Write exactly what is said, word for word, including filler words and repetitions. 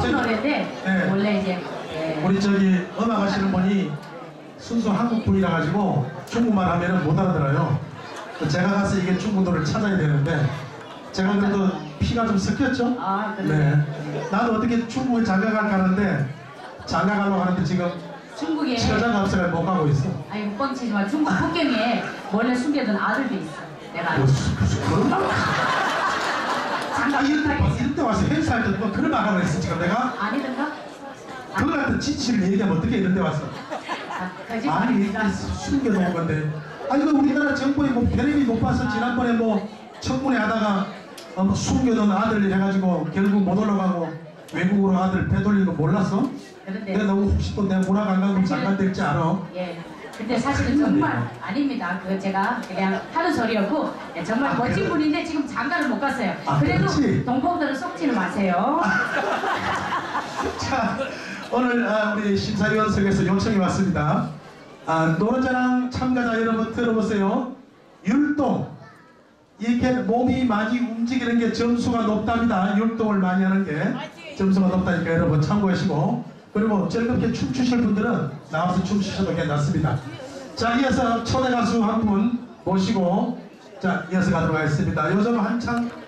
저기, 노래인데 네. 원래 이제 예. 우리 저기 음악 하시는 분이 순수 한국 분이라 가지고 중국말 하면은 못 알아들어요. 제가 가서 이게 중국 노래를 찾아야 되는데 제가 그래도 피가 좀 섞였죠? 아, 그래. 네. 나도 어떻게 중국에 장가갈까 하는데 장가가려고 하는데 지금 중국에 처자가 없어서 못 가고 있어. 아니 뻥치지 마. 중국 폭경에 원래 숨겨둔 아들도 있어. 내가 무슨 무슨 그런 말? 아 이럴 때 봐, 이럴 때 와서 행사할 때 뭐 그런 말 하고 있어 지금 내가? 아니던가? 그거 같은 지치를 얘기하면 어떻게 이런 데 왔어? 아, 아니 거짓말입니다. 이렇게 숨겨놓은 건데 아 이거 우리나라 정부에 뭐 텔레비 못 봐서 지난번에 뭐 청문회 하다가 어, 뭐 숨겨놓은 아들 해가지고 결국 못 올라가고 외국으로 아들 빼돌린 거 몰랐어? 그런데 내가 너무 혹시 또 내가 문화관광부 장관 될지 알아? 예. 근데 사실은 정말 아닙니다. 그거 제가 그냥 하는 소리였고 예, 정말 아, 멋진 그래? 분인데 지금 장가를 못 갔어요. 아, 그래도 그렇지. 동포들은 속지는 마세요. 자, 오늘 아, 우리 심사위원석에서 요청이 왔습니다. 아, 노래자랑 참가자 여러분 들어보세요. 율동. 이렇게 몸이 많이 움직이는 게 점수가 높답니다. 율동을 많이 하는 게 점수가 높다니까 여러분 참고하시고, 그리고 즐겁게 춤추실 분들은 나와서 춤추셔도 괜찮습니다. 자, 이어서 초대 가수 한 분 모시고 자 이어서 가도록 하겠습니다. 요즘 한창